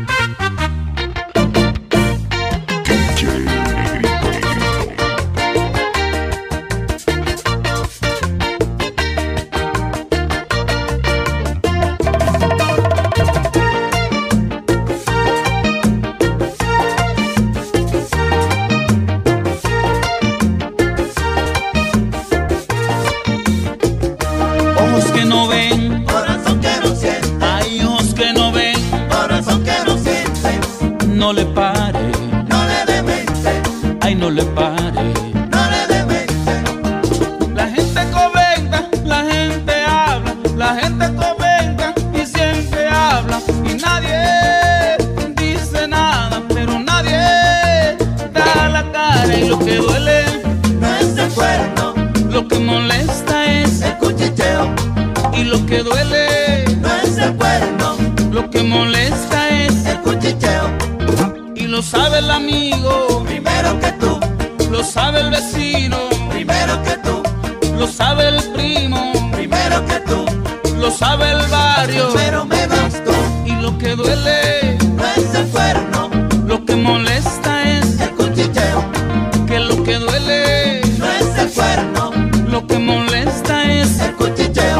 No le pare, no le demente, ay no le pare. no le demente. La gente comenta, la gente habla, la gente comenta y siempre habla y nadie dice nada, pero nadie da la cara y lo que duele No es el cuerno, lo que molesta es el cuchicheo. y lo que duele No es el cuerno, lo que molesta es el cuchicheo. y lo sabe el amigo, Primero que tú, lo sabe el vecino, primero que tú, lo sabe el primo, primero que tú, lo sabe el barrio pero menos tú. y lo que duele, No es el cuerno, lo que molesta es el cuchicheo. que lo que duele, No es el cuerno, lo que molesta es el cuchicheo.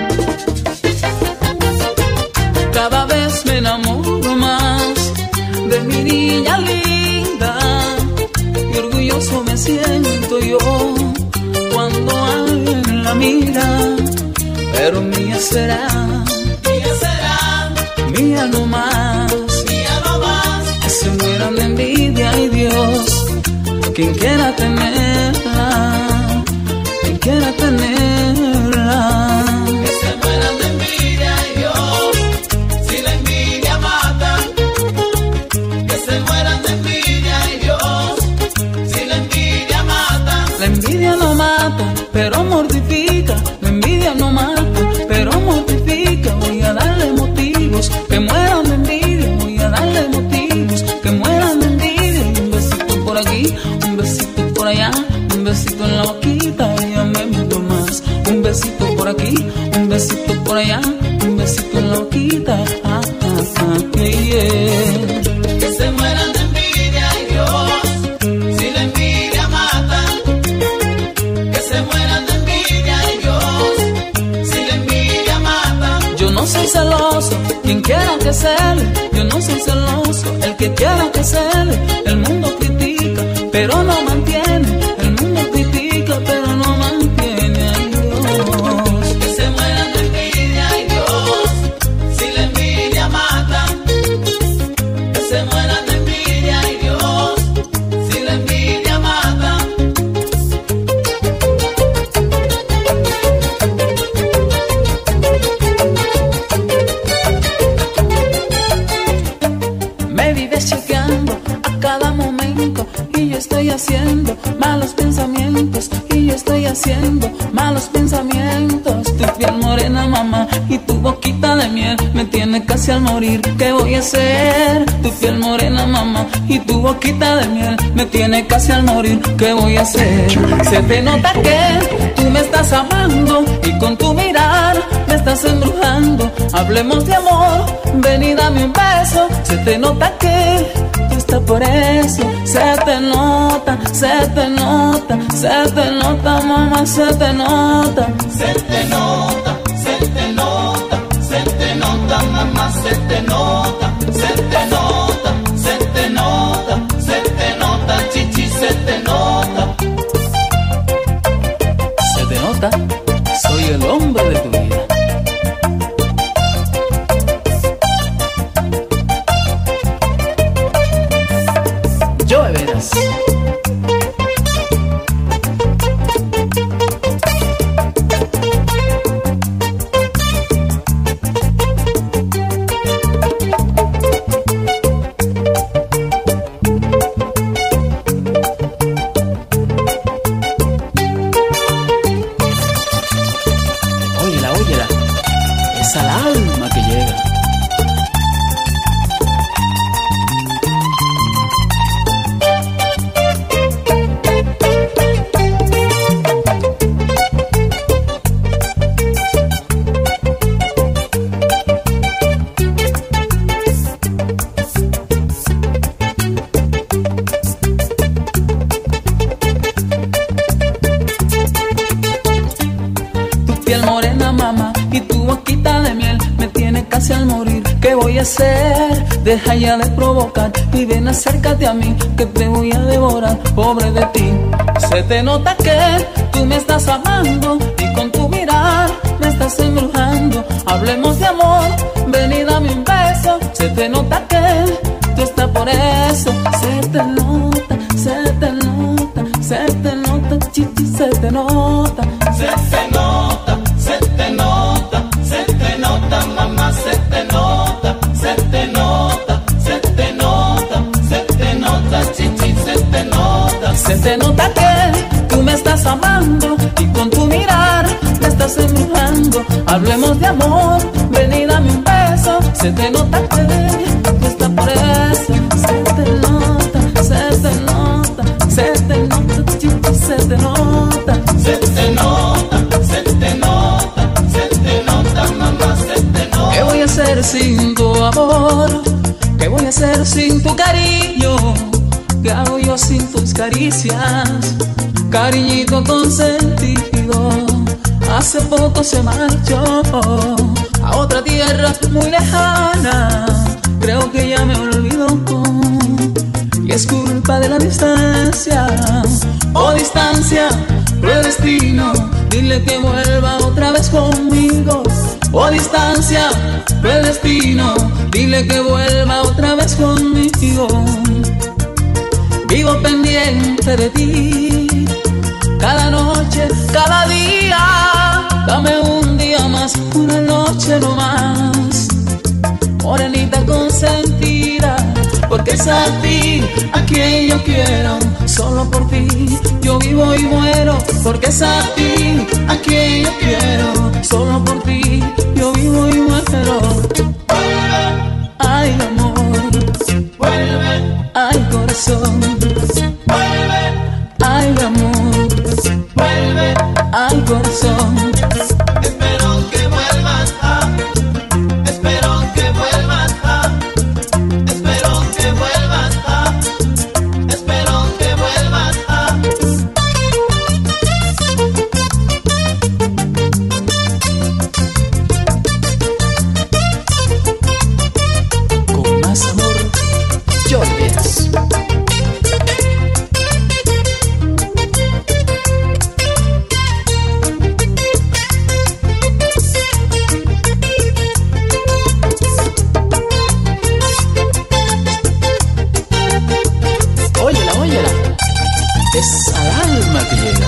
cada vez me enamoro más de mi niña linda y orgulloso me siento yo cuando alguien la mira, pero mía será mía no más, que se mueran de envidia y Dios, quien quiera tenerla, quien quiera tenerla. Que se mueran de envidia y Dios, si la envidia mata. Que se mueran de envidia y Dios, si la envidia mata. La envidia no mata, pero mortifica. La envidia no mata, pero mortifica. Voy a darle motivos que mueran de envidia. Voy a darle motivos que mueran de envidia. Y un besito por aquí, un besito por allá, un besito en la boquita. Ella me miró más. Un besito por aquí, un besito por allá, un besito en la boquita. Yeah. Que se mueran de envidia y Dios, si la envidia mata. Que se mueran de envidia y Dios, si la envidia mata. Yo no soy celoso, quien quiera que cele. Yo no soy celoso, el que quiera que cele. El mundo critica, pero no mantiene. El mundo critica, pero no mantiene. Ay, Dios. Que se mueran de envidia y Dios, si la envidia mata. Que se mueran de envidia y Dios, si la envidia mata. Me vives chequeando a cada momento y yo estoy haciendo malos pensamientos y yo estoy haciendo malos pensamientos. Tu piel morena, mamá, y tu boquita de miel me tiene casi al morir. ¿Qué voy a hacer? Tu piel morena, mamá, y tu boquita de miel me tiene casi al morir. ¿Qué voy a hacer? Se te nota que tú me estás amando y con tu mirar me estás embrujando. Hablemos de amor, ven y dame un beso. Se te nota que tú estás por eso. Se te nota, se te nota, se te nota, mamá, se te nota. Se te nota, se te nota, se te nota, mamá, se te nota, se te nota, se te nota, se te nota, chichi, se te nota. Se te nota, soy el hombre de tu vida. Yo de veras. a hacer? Deja ya de provocar y ven acércate a mí, que te voy a devorar, pobre de ti. Se te nota que tú me estás amando y con tu mirar me estás embrujando. Hablemos de amor, ven y dame un beso. Se te nota que tú estás por eso. Se te nota, se te nota, se te nota, chichi, se te nota. Se te nota, se te nota, se te nota, mamá, se te nota, se te nota, se te nota, se te nota, chichi, se te nota. Se te nota que tú me estás amando y con tu mirar me estás embrujando. Hablemos de amor, ven y dame un beso. Se te nota que tú estás por eso. Se te nota, se te nota, se te nota, chichi, se te nota. Se te nota, se te nota, se te nota, mamá, se te nota. ¿Qué voy a hacer sin tu amor? ¿Qué voy a hacer sin tu cariño? ¿Qué hago yo sin tus caricias? Cariñito consentido, hace poco se marchó a otra tierra muy lejana. Creo que ya me olvidó y es culpa de la distancia. Oh distancia, cruel destino, dile que vuelva otra vez conmigo. Oh distancia, cruel destino, dile que vuelva otra vez conmigo. Vivo pendiente de ti, cada noche, cada día. Dame un día más, una noche no más. Morenita consentida, porque es a ti a quien yo quiero. Solo por ti yo vivo y muero, porque es a ti a quien yo quiero. Solo por ti yo vivo y muero. Vuelve, Ay amor, vuelve, ay corazón, vuelve, ay amor, vuelve. ay corazón. Espero que vuelvas espero que vuelvas espero que vuelvas espero que vuelvas Con más amor, yo Díaz. Óyela, óyela, es al alma que llega.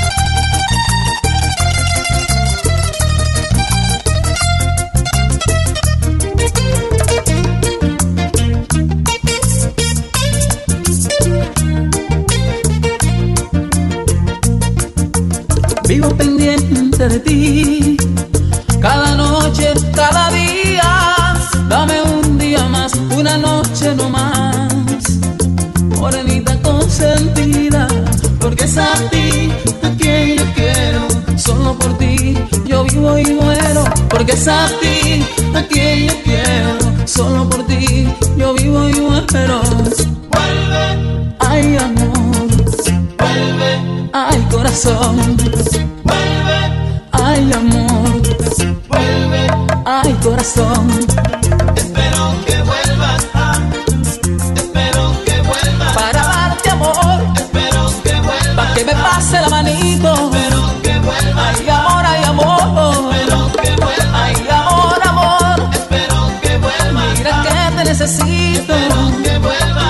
Vivo pendiente de ti, cada noche, cada día. Dame un día más, una noche no más. Morenita consentida, porque es a ti a quien yo quiero. Solo por ti yo vivo y muero, porque es a ti a quien yo quiero. Solo por ti yo vivo y muero. vuelve, Ay amor, vuelve, ay corazón, vuelve, ay amor, vuelve. ay corazón. Espero que vuelvas espero que vuelvas Para darte amor, espero que vuelvas para que me pase la manito. espero que vuelvas Ay amor, ay amor, espero que vuelvas ay amor, amor. espero que vuelvas Mira que te necesito. espero que vuelvas